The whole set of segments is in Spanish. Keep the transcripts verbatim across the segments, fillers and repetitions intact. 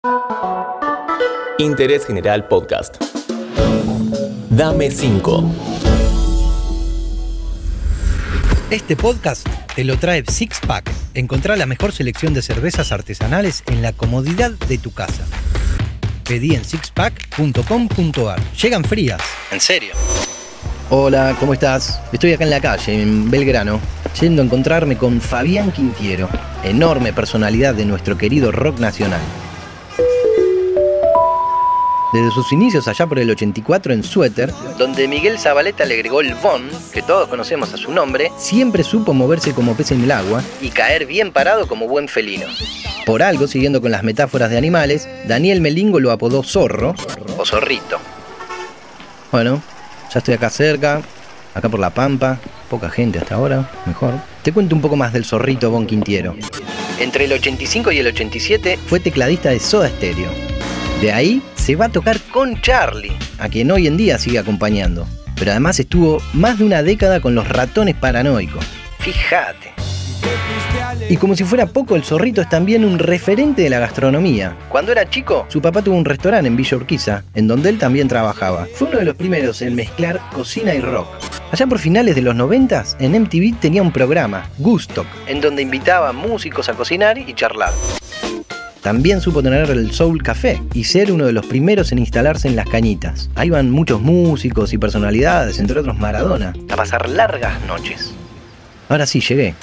Interés General Podcast. Dame cinco. Este podcast te lo trae Six Pack. Encontrá la mejor selección de cervezas artesanales en la comodidad de tu casa. Pedí en six pack punto com punto a r. Llegan frías. ¿En serio? Hola, ¿cómo estás? Estoy acá en la calle, en Belgrano, yendo a encontrarme con Fabián Quintiero, enorme personalidad de nuestro querido rock nacional. Desde sus inicios allá por el ochenta y cuatro en Suéter, donde Miguel Zabaleta le agregó el Von, que todos conocemos a su nombre, siempre supo moverse como pez en el agua y caer bien parado como buen felino. Por algo, siguiendo con las metáforas de animales, Daniel Melingo lo apodó Zorro o Zorrito. Bueno, ya estoy acá cerca, acá por La Pampa, poca gente hasta ahora, mejor. Te cuento un poco más del Zorrito Von Quintiero. Entre el ochenta y cinco y el ochenta y siete fue tecladista de Soda Stereo. De ahí se va a tocar con Charlie, a quien hoy en día sigue acompañando. Pero además estuvo más de una década con los Ratones Paranoicos. Fíjate. Y como si fuera poco, el Zorrito es también un referente de la gastronomía. Cuando era chico, su papá tuvo un restaurante en Villa Urquiza, en donde él también trabajaba. Fue uno de los primeros en mezclar cocina y rock. Allá por finales de los noventas, en M T V tenía un programa, Gustock, en donde invitaba a músicos a cocinar y charlar. También supo tener el Soul Café y ser uno de los primeros en instalarse en Las Cañitas. Ahí van muchos músicos y personalidades, entre otros Maradona, a pasar largas noches. Ahora sí, llegué.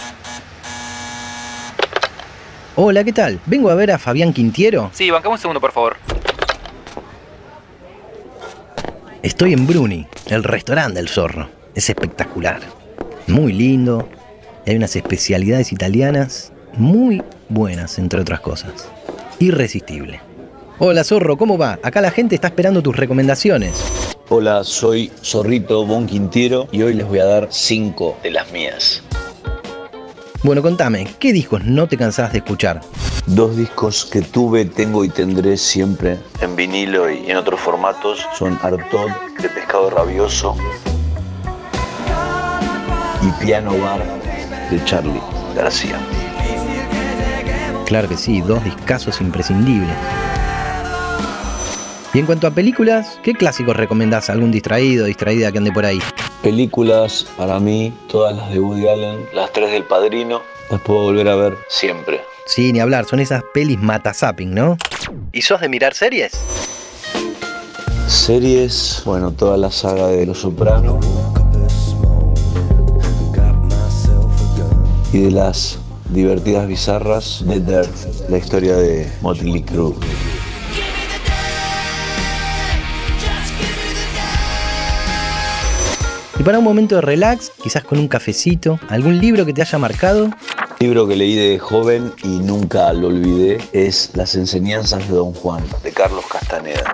Hola, ¿qué tal? Vengo a ver a Fabián Quintiero. Sí, bancame un segundo, por favor. Estoy en Bruni, el restaurante del Zorro. Es espectacular. Muy lindo. Hay unas especialidades italianas muy buenas, entre otras cosas. Irresistible. Hola, Zorro, ¿cómo va? Acá la gente está esperando tus recomendaciones. Hola, soy Zorrito Von Quintiero y hoy les voy a dar cinco de las mías. Bueno, contame, ¿qué discos no te cansás de escuchar? Dos discos que tuve, tengo y tendré siempre en vinilo y en otros formatos son Artaud de Pescado Rabioso y Piano Bar de Charly García. Claro que sí, dos discazos imprescindibles. Y en cuanto a películas, ¿qué clásicos recomendás a algún distraído o distraída que ande por ahí? Películas, para mí, todas las de Woody Allen, las tres del Padrino, las puedo volver a ver siempre. Sí, ni hablar, son esas pelis mata-zapping, ¿no? ¿Y sos de mirar series? Series, bueno, toda la saga de Los Soprano y de las divertidas bizarras de Dirt, la historia de Motley Crue. Y para un momento de relax, quizás con un cafecito, ¿algún libro que te haya marcado? El libro que leí de joven y nunca lo olvidé es Las enseñanzas de Don Juan, de Carlos Castaneda.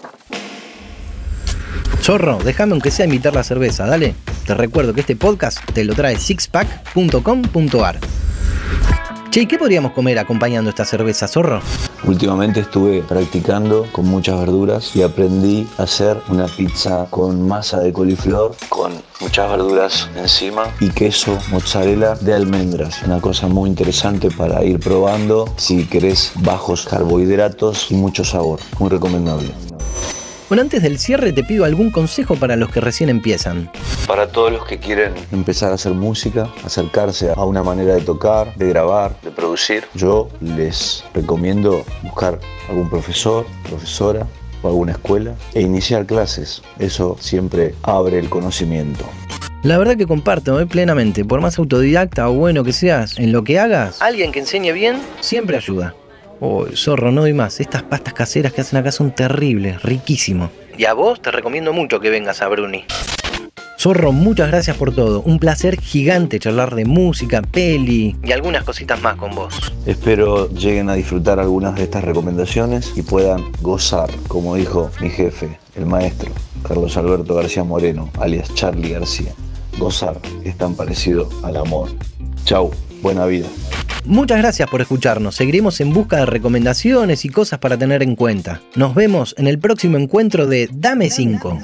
Zorro, déjame aunque sea invitar la cerveza, dale. Te recuerdo que este podcast te lo trae six pack punto com punto a r. Che, ¿y qué podríamos comer acompañando esta cerveza, Zorro? Últimamente estuve practicando con muchas verduras y aprendí a hacer una pizza con masa de coliflor, con muchas verduras encima y queso mozzarella de almendras. Una cosa muy interesante para ir probando si querés bajos carbohidratos y mucho sabor. Muy recomendable. Bueno, antes del cierre te pido algún consejo para los que recién empiezan. Para todos los que quieren empezar a hacer música, acercarse a una manera de tocar, de grabar, de producir, yo les recomiendo buscar algún profesor, profesora o alguna escuela e iniciar clases. Eso siempre abre el conocimiento. La verdad que comparto ¿eh? plenamente. Por más autodidacta o bueno que seas en lo que hagas, alguien que enseñe bien siempre ayuda. Oh, Zorro, no doy más. Estas pastas caseras que hacen acá son terribles, riquísimo. Y a vos te recomiendo mucho que vengas a Bruni. Zorro, muchas gracias por todo. Un placer gigante charlar de música, peli y algunas cositas más con vos. Espero lleguen a disfrutar algunas de estas recomendaciones y puedan gozar, como dijo mi jefe, el maestro Carlos Alberto García Moreno, alias Charly García. Gozar es tan parecido al amor. Chau, buena vida. Muchas gracias por escucharnos. Seguiremos en busca de recomendaciones y cosas para tener en cuenta. Nos vemos en el próximo encuentro de Dame cinco.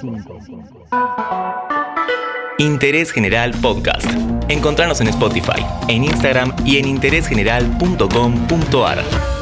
Interés General Podcast. Encontrarnos en Spotify, en Instagram y en interés general punto com punto a r.